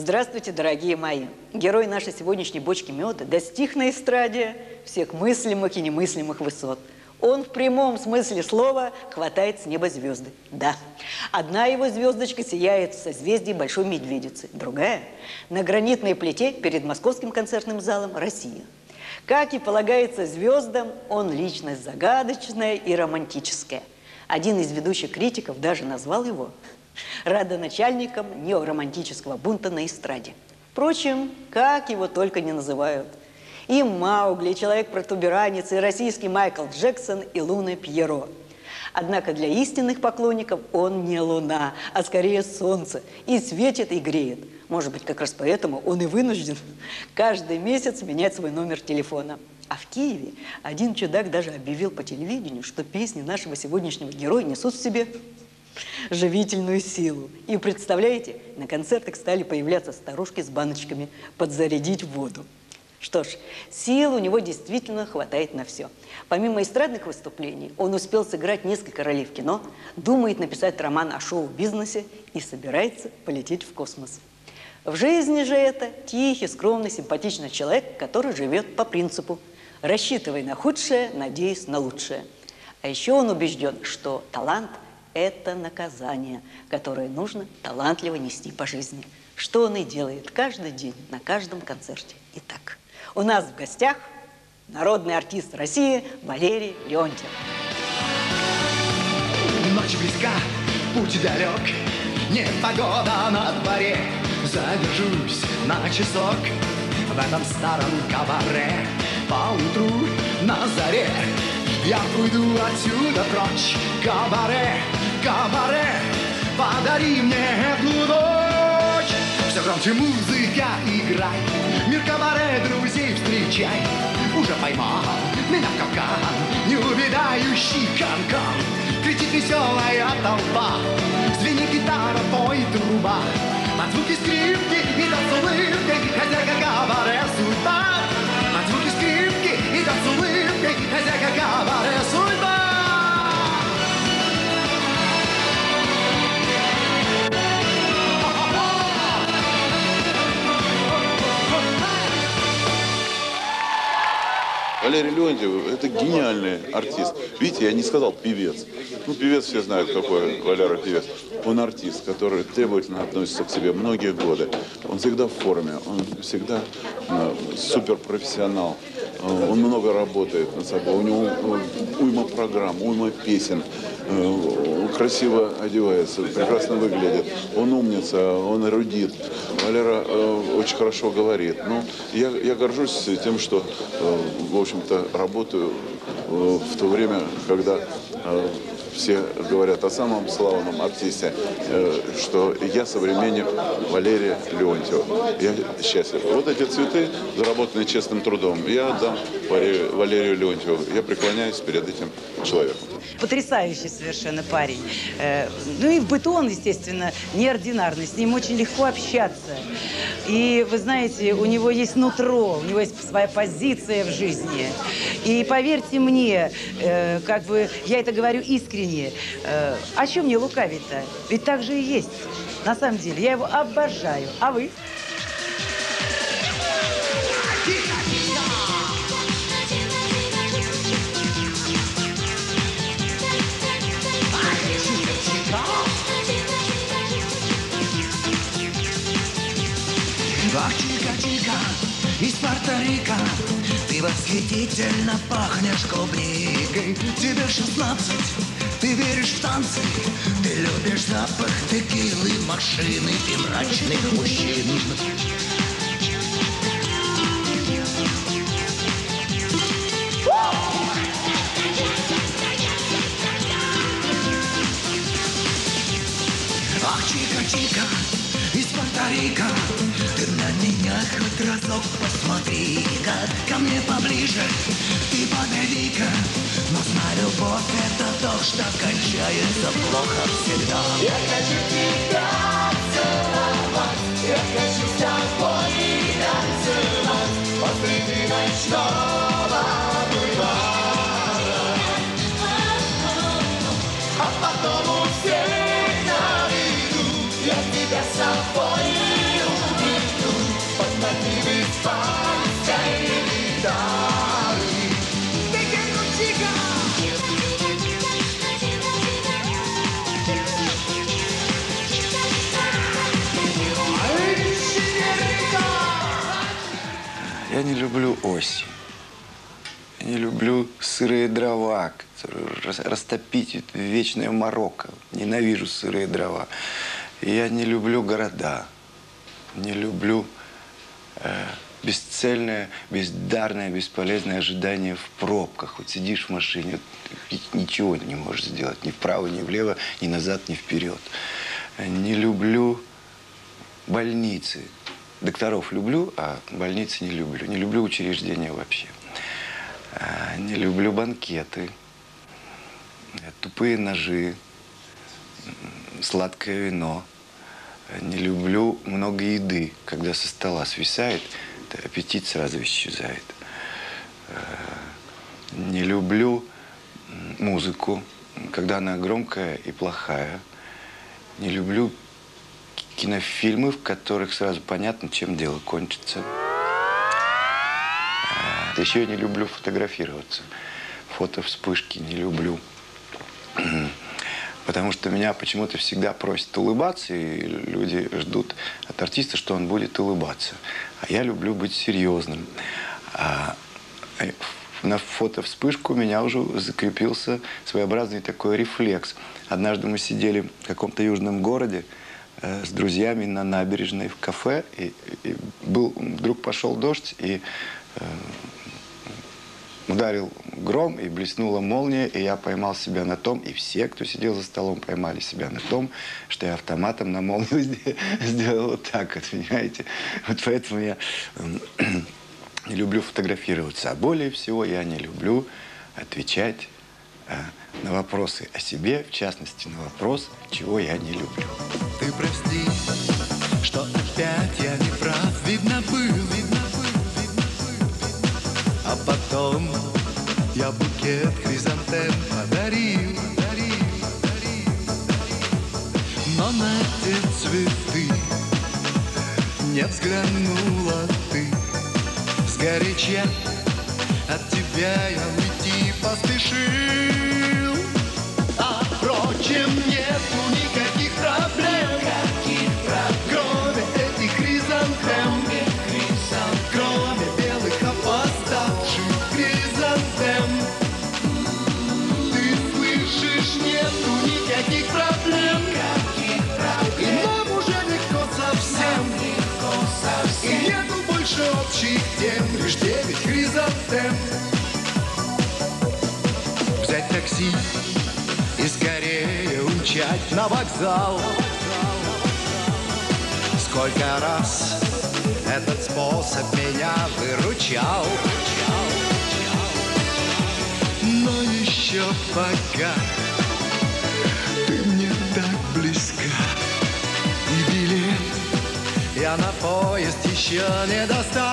Здравствуйте, дорогие мои! Герой нашей сегодняшней бочки меда достиг на эстраде всех мыслимых и немыслимых высот. Он в прямом смысле слова хватает с неба звезды. Да, одна его звездочка сияет в созвездии Большой Медведицы, другая на гранитной плите перед Московским концертным залом «Россия». Как и полагается звездам, он личность загадочная и романтическая. Один из ведущих критиков даже назвал его родоначальником неоромантического бунта на эстраде. Впрочем, как его только не называют. И Маугли, и Человек-протуберанец, и российский Майкл Джексон, и Луна Пьеро. Однако для истинных поклонников он не луна, а скорее солнце. И светит, и греет. Может быть, как раз поэтому он и вынужден каждый месяц менять свой номер телефона. А в Киеве один чудак даже объявил по телевидению, что песни нашего сегодняшнего героя несут в себе живительную силу. И представляете, на концертах стали появляться старушки с баночками подзарядить воду. Что ж, сил у него действительно хватает на все. Помимо эстрадных выступлений, он успел сыграть несколько ролей в кино, думает написать роман о шоу-бизнесе и собирается полететь в космос. В жизни же это тихий, скромный, симпатичный человек, который живет по принципу «рассчитывай на худшее, надеясь на лучшее». А еще он убежден, что талант – это наказание, которое нужно талантливо нести по жизни. Что он и делает каждый день, на каждом концерте. Итак, у нас в гостях народный артист России Валерий Леонтьев. Ночь близка, путь далек, непогода на дворе. Задержусь на часок в этом старом кабаре. Поутру на заре я уйду отсюда прочь. Кабаре, кабаре, подари мне эту ночь. Все громче музыка играй, мир кабаре друзей встречай. Уже поймал меня в капкан неувядающий канкан. Кричит веселая толпа, звенит гитара, поет труба. Под звуки скрипки и танцулыбкой хозяйка кабаре судьба. Под звуки скрипки и танцулыбкой хозяйка кабаре судьба. Валерий Леонтьев – это гениальный артист. Видите, я не сказал певец. Ну, певец все знают, какой Валера певец. Он артист, который требовательно относится к себе многие годы. Он всегда в форме, он всегда суперпрофессионал. Он много работает над собой. У него уйма программ, уйма песен. Красиво одевается, прекрасно выглядит. Он умница, он эрудит. Валера очень хорошо говорит. Ну, я горжусь тем, что, в общем-то, работаю в то время, когда все говорят о самом славном артисте, что я современник Валерия Леонтьева. Я счастлив. Вот эти цветы, заработанные честным трудом, я отдам Валерию Леонтьеву. Я преклоняюсь перед этим человеком. Потрясающий совершенно парень. Ну и в быту он, естественно, неординарный. С ним очень легко общаться. И, вы знаете, у него есть нутро, у него есть своя позиция в жизни. И поверьте мне, как бы я это говорю искренне, о чем мне лукавить-то? Ведь так же и есть. На самом деле, я его обожаю. А вы? Ах, чика-чика, из Порто-Рико, ты восхитительно пахнешь клубникой. Тебе 16, ты веришь в танцы, ты любишь запах текилы, машины и мрачных мужчин. Ах, чика-чика, из Порто-Рико, ты на меня хоть разок посмотри-ка, ко мне поближе, ты подойди-ка. Но знай, любовь это то, что кончается плохо всегда. Я хочу тебя целовать, я хочу с тобой танцевать посреди ночного бульвара. А потом у всех на виду я тебя с собой уведу. Я не люблю осень. Я не люблю сырые дрова, которые растопить вечное Марокко. Ненавижу сырые дрова. И я не люблю города. Не люблю бесцельное, бездарное, бесполезное ожидание в пробках. Вот сидишь в машине, ничего не можешь сделать. Ни вправо, ни влево, ни назад, ни вперед. Не люблю больницы. Докторов люблю, а больницы не люблю. Не люблю учреждения вообще. Не люблю банкеты, тупые ножи, сладкое вино. Не люблю много еды. Когда со стола свисает, аппетит сразу исчезает. Не люблю музыку, когда она громкая и плохая. Не люблю кинофильмы, в которых сразу понятно, чем дело кончится. Еще я не люблю фотографироваться. Фото-вспышки не люблю. Потому что меня почему-то всегда просят улыбаться, и люди ждут от артиста, что он будет улыбаться. А я люблю быть серьезным. На фото-вспышку у меня уже закрепился своеобразный такой рефлекс. Однажды мы сидели в каком-то южном городе с друзьями на набережной в кафе, и вдруг пошел дождь, и ударил гром, и блеснула молния, и я поймал себя на том, и все, кто сидел за столом, поймали себя на том, что я автоматом на молнию сделал вот так вот, понимаете? Вот поэтому я не люблю фотографироваться. А более всего я не люблю отвечать на вопросы о себе, в частности, на вопрос, чего я не люблю. Ты прости, что опять я не прав, видно был. А потом я букет хризантем подарил. Но на те цветы не взглянула ты. Сгоряча от тебя я уйти поспешил. А впрочем, нету никаких проблем, кроме этих хризантем, кроме белых опоздавших хризантем. Ты слышишь, нету никаких проблем, и нам уже легко совсем, и нету больше общих тем, лишь 9 хризантем. Взять такси и скорее умчать на вокзал. Сколько раз этот способ меня выручал. Но еще пока ты мне так близка, и билет я на поезд еще не достал.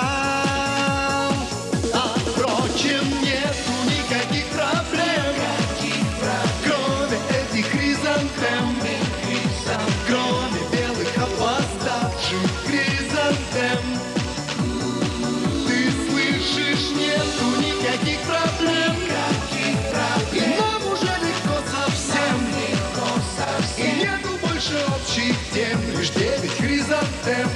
А впрочем, нету никаких проблем, кроме этих хризантем, кроме белых опоздавших хризантем. Ты слышишь, нету никаких проблем, и нам уже легко совсем, и нету больше общих тем, лишь 9 хризантем.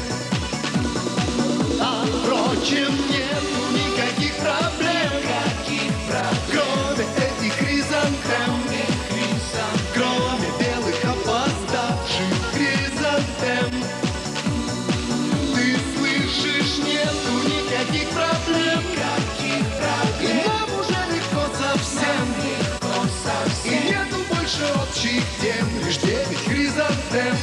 А впрочем, нету никаких проблем, кроме этих хризантем, кроме белых опоздавших хризантем. Ты слышишь, нету никаких проблем, и нам уже легко совсем, и нету больше общих тем, лишь 9 хризантем.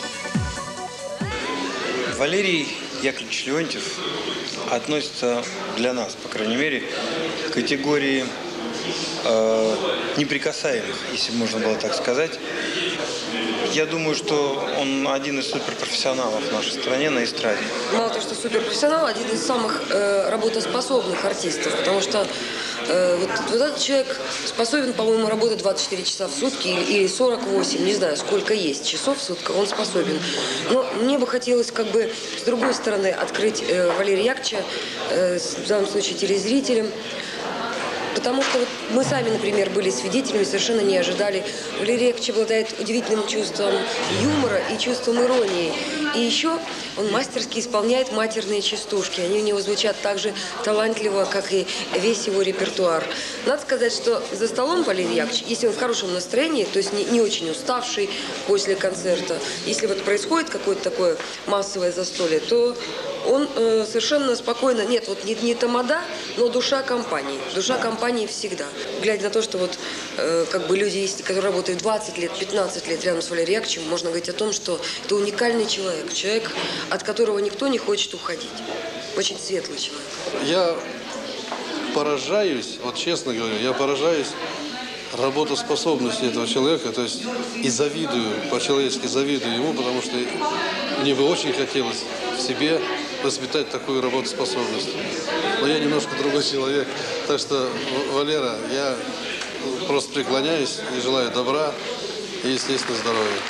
Валерий Яковлевич Леонтьев относится для нас, по крайней мере, к категории неприкасаемых, если можно было так сказать. Я думаю, что он один из суперпрофессионалов в нашей стране на эстраде. Мало того, что суперпрофессионал, один из самых работоспособных артистов, потому что вот этот человек способен, по-моему, работать 24 часа в сутки или 48, не знаю, сколько есть часов в сутках, он способен. Но мне бы хотелось как бы с другой стороны открыть Валерия Яковлевича, в данном случае телезрителям, потому что вот мы сами, например, были свидетелями, совершенно не ожидали. Валерий Яковлевич обладает удивительным чувством юмора и чувством иронии. И еще он мастерски исполняет матерные частушки. Они у него звучат так же талантливо, как и весь его репертуар. Надо сказать, что за столом Валерий Яковлевич, если он в хорошем настроении, то есть не очень уставший после концерта, если вот происходит какое-то такое массовое застолье, то он совершенно спокойно, нет, вот не тамада, но душа компании. Душа компании всегда. Глядя на то, что вот как бы люди, которые работают 20 лет, 15 лет рядом с Валерием Яковлевичем, можно говорить о том, что это уникальный человек. Человек, от которого никто не хочет уходить. Очень светлый человек. Я поражаюсь, вот честно говорю, я поражаюсь работоспособности этого человека, то есть и завидую, по-человечески завидую ему, потому что мне бы очень хотелось в себе воспитать такую работоспособность. Но я немножко другой человек, так что, Валера, я просто преклоняюсь и желаю добра и, естественно, здоровья.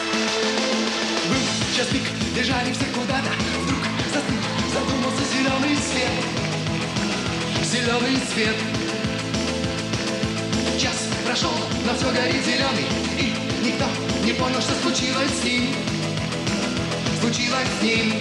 Был час пик, бежали все куда-то, вдруг застыл, задумался зеленый свет. Зеленый свет. Час прошел, но все горит зеленый, и никто не понял, что случилось с ним. Случилось с ним.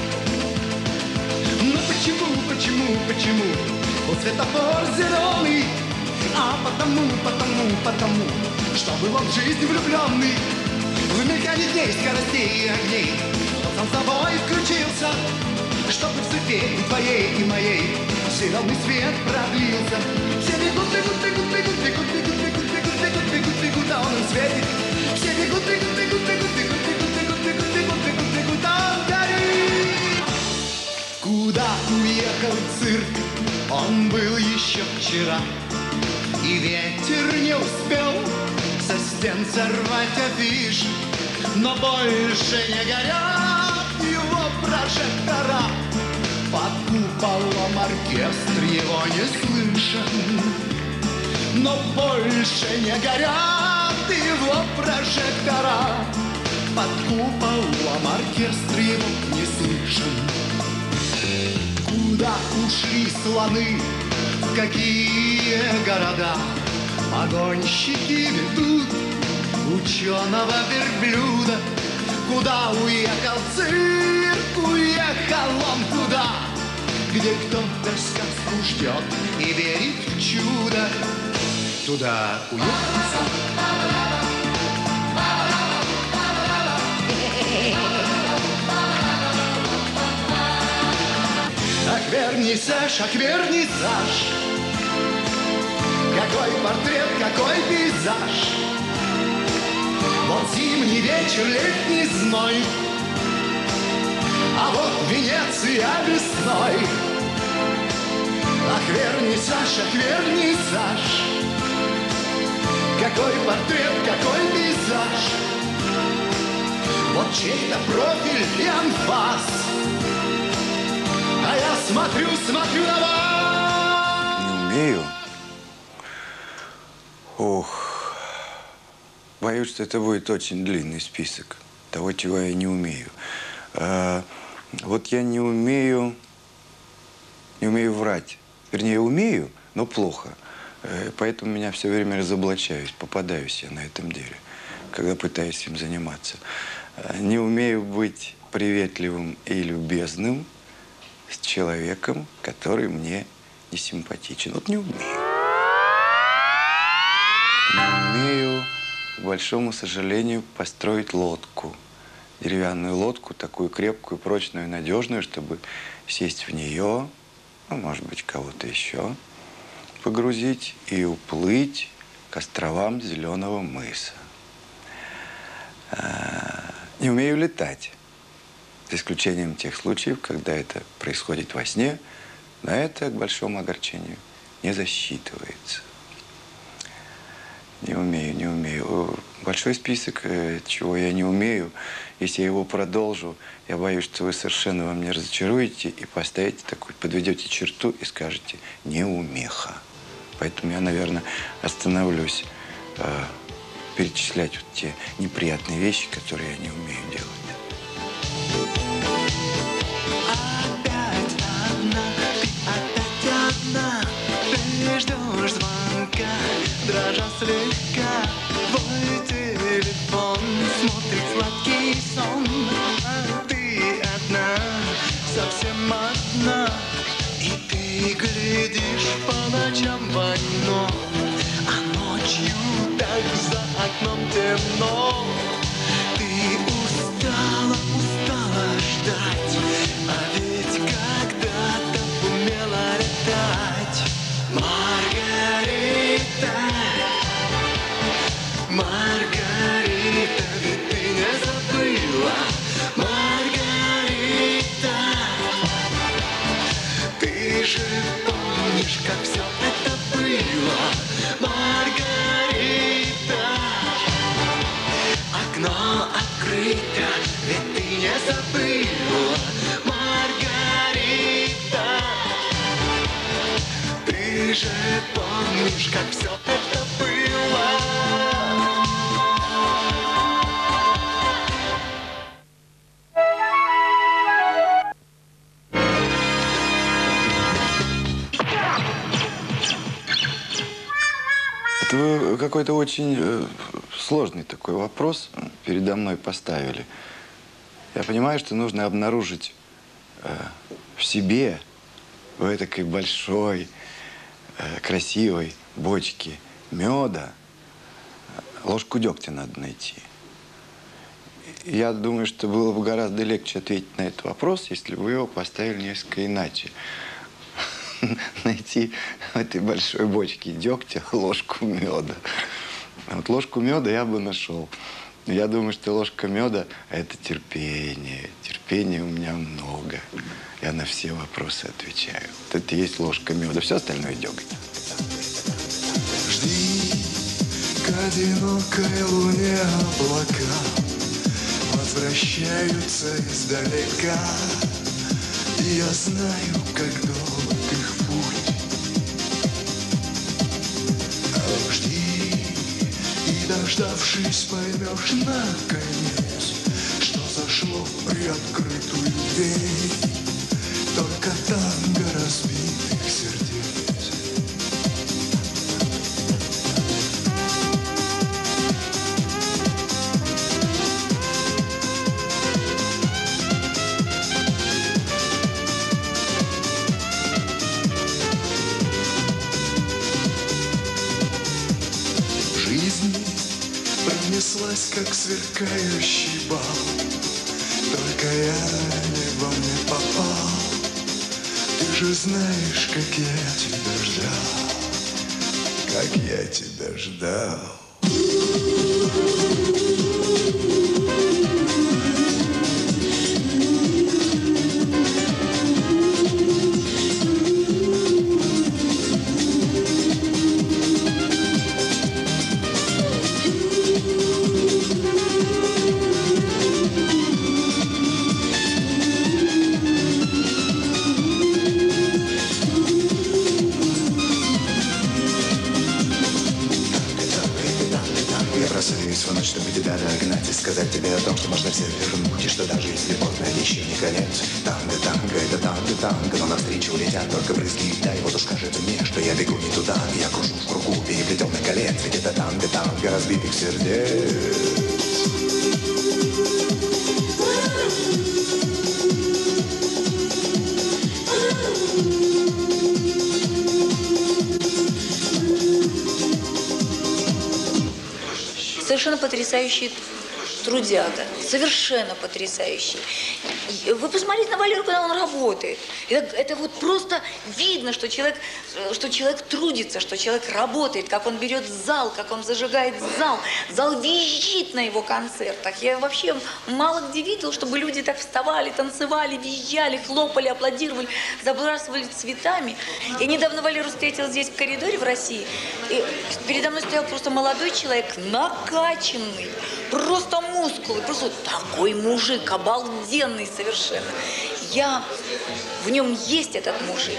Но почему был светофор зеленый? А потому, что был он в жизни влюбленный. В мелькании дней, скоростей и огней он сам собой включился, чтобы в цепи и твоей, и моей зеленый свет продлился. Все бегут, бегут, бегут, бегут, бегут, бегут, бегут, бегут, бегут, бегут, бегут, а он им светит. Все бегут, бегут, бегут, бегут, бегут, бегут, бегут, бегут, бегут, бегут, бегут, а он горит. Куда уехал цирк? Он был еще вчера, и ветер не успел со стен сорвать афиш. Но больше не горят его прожектора, под куполом оркестр его не слышен. Но больше не горят его прожектора, под куполом оркестр его не слышен. Куда ушли слоны, в какие города погонщики ведут ученого верблюда? Куда уехал цирк, уехал он куда? Где кто-то сказку ждет и верит в чудо. Туда уехал. Ах, вернисаж, какой портрет, какой пейзаж. Вот зимний вечер, летний зной, а вот Венеция весной. Ах, вернисаж, какой портрет, какой пейзаж. Вот чей-то профиль и анфас, а я смотрю на вас. Не умею. Ох, боюсь, что это будет очень длинный список того, чего я не умею. Вот я не умею врать. Вернее, умею, но плохо. Поэтому меня все время разоблачаюсь, попадаюсь я на этом деле, когда пытаюсь им заниматься. Не умею быть приветливым и любезным с человеком, который мне не симпатичен. Вот не умею. Не умею, к большому сожалению, построить лодку. Деревянную лодку, такую крепкую, прочную, надежную, чтобы сесть в нее, ну, может быть, кого-то еще, погрузить и уплыть к островам Зеленого мыса. Не умею летать. За исключением тех случаев, когда это происходит во сне, но это, к большому огорчению, не засчитывается. Не умею, не умею. Большой список, чего я не умею. Если я его продолжу, я боюсь, что вы совершенно во мне разочаруете и поставите такой, подведете черту и скажете «неумеха». Поэтому я, наверное, остановлюсь перечислять вот те неприятные вещи, которые я не умею делать. Опять одна, ты опять одна. Ты ждешь звонка, дрожа слегка. Твой телефон смотрит сладкий сон. А ты одна, совсем одна. И ты глядишь по ночам в окно, а ночью так за окном темно. Ты устала, устала ждать, а ведь когда-то умела летать. Маргарита, Маргарита, ведь ты не забыла. Маргарита, ты же помнишь, как все это было. Маргарита, окно открыто, ведь ты не забыла. Маргарита, ты же помнишь, как все это было. Это вы какой-то очень сложный такой вопрос передо мной поставили. Я понимаю, что нужно обнаружить в себе, в этой большой, красивой бочке меда, ложку дегтя надо найти. Я думаю, что было бы гораздо легче ответить на этот вопрос, если бы вы его поставили несколько иначе. Найти в этой большой бочке дегтя ложку меда. Вот ложку меда я бы нашел. Но я думаю, что ложка меда – это терпение. Терпения у меня много. Я на все вопросы отвечаю. Вот это и есть ложка меда. Все остальное деготь. Жди, к одинокой луне облака возвращаются издалека. И я знаю, как долг их путь. Жди, и дождавшись, поймешь наконец, что зашло в приоткрытую дверь. Только танго разбитых сердец. Пронеслась, как сверкающий бал. Только я небом не попал. Ты же знаешь, как я тебя ждал. Как я тебя ждал. Чтобы тебя догнать и сказать тебе о том, что можно все вернуть. И что даже если поздно, еще не конец. Танго, танго, это танго, танго. Но навстречу летят только брызги. Да, и вот уж кажется мне, что я бегу не туда. Я кружу в кругу переплетенных колец. Ведь это танго, танго разбитых сердец. Совершенно потрясающий трудяга, совершенно потрясающий. Вы посмотрите на Валеру, когда он работает. Это вот просто видно, что человек трудится, что человек работает, как он берет зал, как он зажигает зал. Зал визжит на его концертах. Я вообще мало где видел, чтобы люди так вставали, танцевали, визжали, хлопали, аплодировали, забрасывали цветами. Я недавно Валеру встретила здесь в коридоре в России. И передо мной стоял просто молодой человек, накачанный, просто мускулы, просто вот такой мужик, обалденный совершенно. В нем есть этот мужик.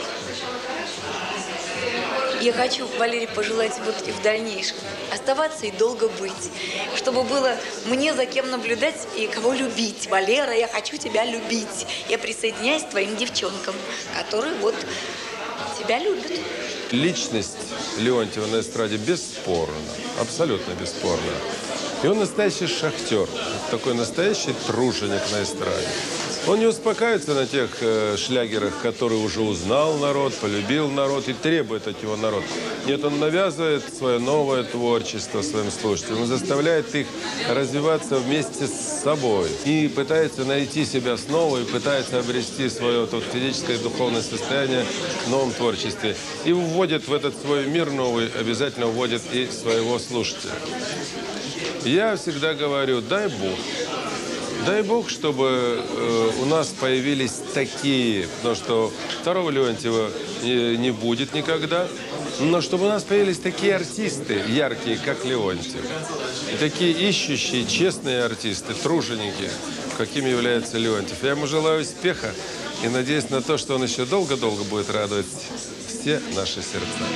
Я хочу Валерии пожелать вот и в дальнейшем оставаться и долго быть, чтобы было мне за кем наблюдать и кого любить. Валера, я хочу тебя любить. Я присоединяюсь к твоим девчонкам, которые вот тебя любят. Личность Леонтьева на эстраде бесспорна, абсолютно бесспорна. И он настоящий шахтер, такой настоящий труженик на эстраде. Он не успокаивается на тех шлягерах, которые уже узнал народ, полюбил народ и требует от него народ. Нет, он навязывает свое новое творчество своим слушателям. Он заставляет их развиваться вместе с собой. И пытается найти себя снова, и пытается обрести свое физическое и духовное состояние в новом творчестве. И вводит в этот свой мир новый, обязательно вводит и своего слушателя. Я всегда говорю, дай Бог. Дай Бог, чтобы у нас появились такие, потому что второго Леонтьева не будет никогда, но чтобы у нас появились такие артисты яркие, как Леонтьев. И такие ищущие, честные артисты, труженики, какими является Леонтьев. Я ему желаю успеха и надеюсь на то, что он еще долго-долго будет радовать все наши сердца.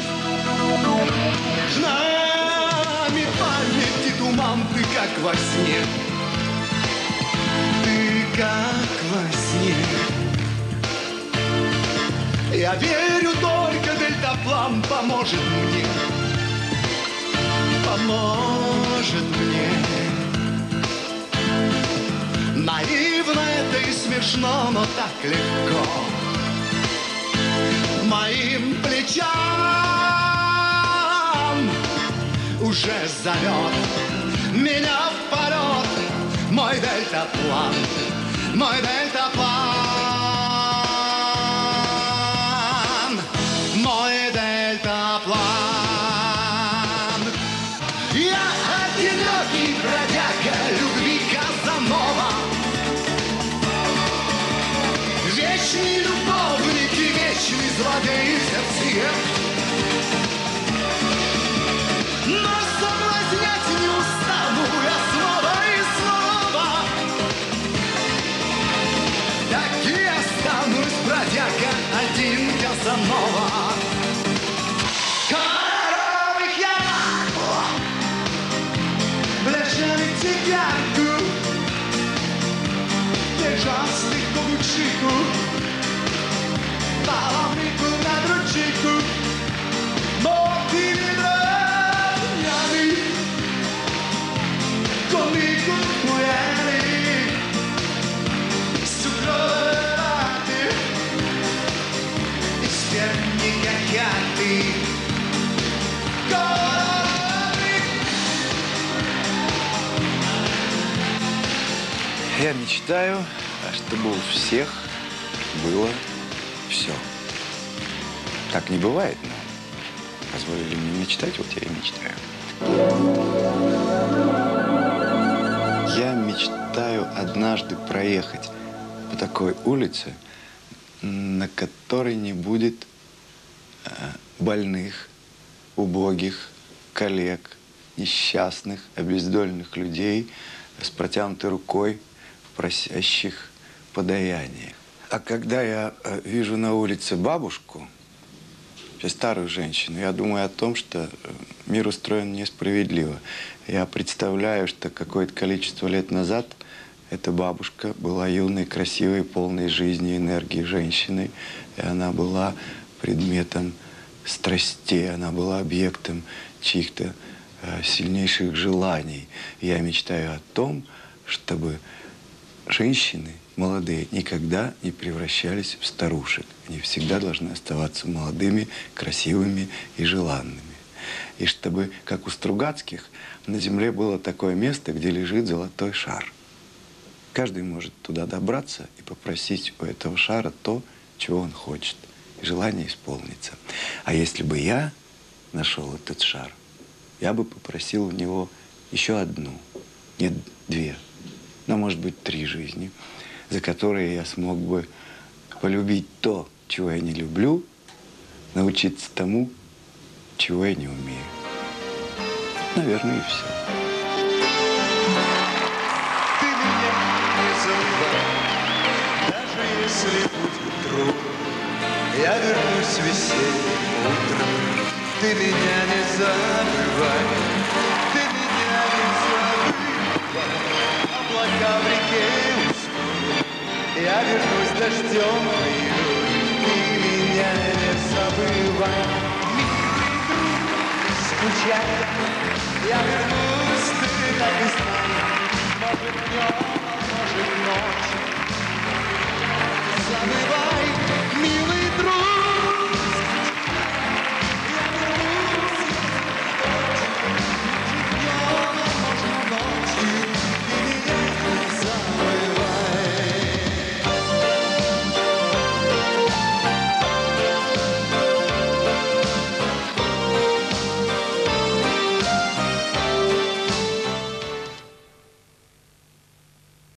Нами памяти туман, ты как во сне. Как во сне. Я верю, только дельтаплан поможет мне. Поможет мне. Наивно это и смешно, но так легко. Моим плечам уже зовет меня в полет мой дельтаплан. Мой дельтаплан, мой дельтаплан. Я одинокий бродяга любви Казанова, вечный любовник и вечный злодей сердцеед. Но соблазнять не устану я снова и снова. Так и останусь бродяга один Казанова. Коровых я бляшаный цигарку, держал слегка бучику, баловнику на дручику, мотили дровнями, конику мояли. Я мечтаю, чтобы у всех было все. Так не бывает, но позволили мне мечтать, вот я и мечтаю. Я мечтаю однажды проехать по такой улице, на которой не будет больных, убогих, коллег, несчастных, обездоленных людей с протянутой рукой, просящих подаяния. А когда я вижу на улице бабушку, старую женщину, я думаю о том, что мир устроен несправедливо. Я представляю, что какое-то количество лет назад эта бабушка была юной, красивой, полной жизни, энергии женщиной. И она была предметом страстей, она была объектом чьих-то сильнейших желаний. И я мечтаю о том, чтобы женщины молодые никогда не превращались в старушек. Они всегда должны оставаться молодыми, красивыми и желанными. И чтобы, как у Стругацких, на земле было такое место, где лежит золотой шар. Каждый может туда добраться и попросить у этого шара то, чего он хочет. И желание исполнится. А если бы я нашел этот шар, я бы попросил у него еще одну, нет, 2, но, может быть, 3 жизни, за которые я смог бы полюбить то, чего я не люблю, научиться тому, чего я не умею. Наверное, и все. Ты меня не забывай, даже если будет трудно, я вернусь весенним утром. Ты меня не забывай, ты меня не забывай. Облака в реке уснут, я вернусь дождем пою. Ты меня не забывай, милый друг, не скучай. Я вернусь, ты так и знай. Может днем, а может ночью.